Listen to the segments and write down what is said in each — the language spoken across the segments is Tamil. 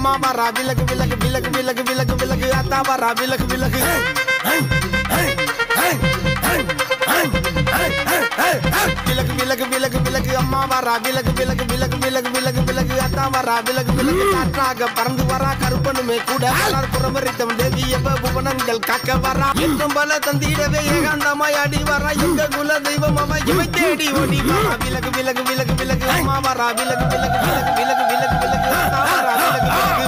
அம்மா வரா விலகு விலகு விலகு விலகு விலகு விலகு அத்தா வரா விலகு விலகு விலகு விலகு விலகு விலகு அம்மா வரா விலகு விலகு விலகு விலகு விலகு விலகு அத்தா வரா விலகு விலகு காற்றாக பறந்து வரா கருப்பனுமே கூட புறமரித்தம் தேவி எவ்வ புவனங்கள் காக்க வரா என்றும் பல தந்திடவே ஏகாந்தமாய் அடி வரா எங்க குல தெய்வம் அவ இவை தேடி ஓடி வரா விலகு விலகு விலகு விலகு அம்மா வரா விலகு விலகு விலகு விலகு விலகு விலகு அத்தா வரா விலகு விலகு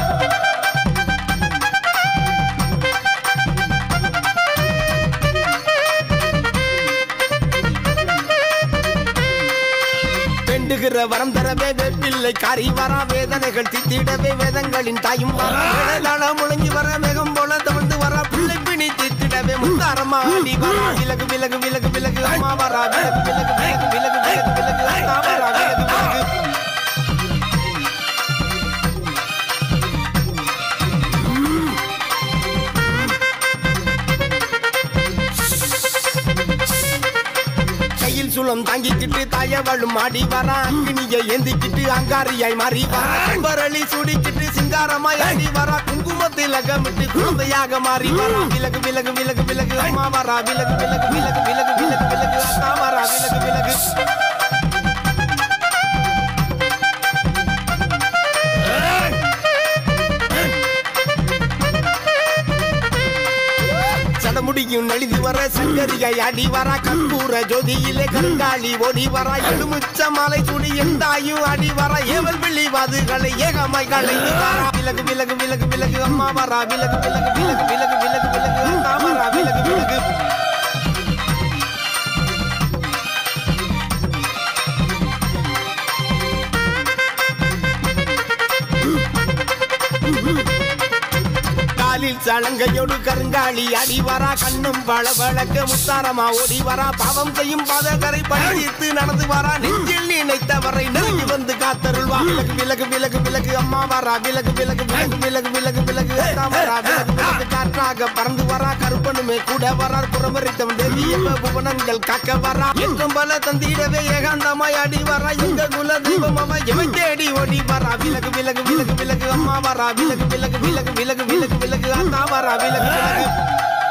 வரம் தரவே வேப்பில்லை காரி வரா வேதனைகள் தித்திடவே வேதங்களின் தாயும் வரா முழங்கி வர மேகம் போல தவழ்ந்து வரா பிள்ளை பிணி தித்திடவே முத்தாரமா ஆடி வரா விலகு விலகு விலகு விலகு அம்மா வரா விலகு விலகு விலகு விலகு விலகு விலகு அத்தா வரா விலகு விலகு சுலம் தாங்கிக்கிட்டு தாயவளும் ஆடி வரா அங்கினியை ஏந்திக்கிட்டு அங்காரியாய் மாறி வரா கம்பரளி சூடிக்கிட்டு சிங்காரமாய் ஆடி வரா குங்குமத்தில் அகமிட்டு குழந்தையாக மாறி வரா விலகு விலகு விலகு விலகு அம்மா வரா விலகு விலகு விலகு விலகு விலகு விலகு அத்தா வரா விலகு விலகு முடியும் நலிது வர சங்கரிகை அடி வரா கற்பூர ஜோதியிலே கருங்காலி ஓடி வரா எழுமுச்ச மாலை சுடி எந்தாயும் அடி வரா ஏவல் விழிவாதுகளை ஏகமாய் கலைந்து வரா விலகு விலகு விலகு விலகு அம்மா வரா விலகு விலகு விலகு விலகு விலகு விலகு அத்தா வரா விலகு விலகு சலங்கையோடு கருங்காலி அடி வரா கண்ணும் பல வழக்க முத்தாரமா ஓடி வரா பாவம் செய்யும் பாதகரை பழித்து நடந்து வரா நெஞ்சில் நினைத்தவரை நெருங்கி வந்து காத்தருள்வா விலகு விலகு விலகு விலகு அம்மா வரா விலகு விலகு விலகு விலகு விலகு விலகு அத்தா வரா விலகு விலகு காற்றாக பறந்து வரா கருப்பனுமே கூட வரா புறமரித்தம் தேவி எவ்வ புவனங்கள் காக்க வரா என்றும் பல தந்திடவே ஏகாந்தமாய் அடி வரா எங்க குல தெய்வம் அவ இவை தேடி ஓடி வரா விலகு விலகு விலகு விலகு அம்மா வரா விலகு விலகு விலகு விலகு விலகு விலகு அத்தா வரா விலகு விலகு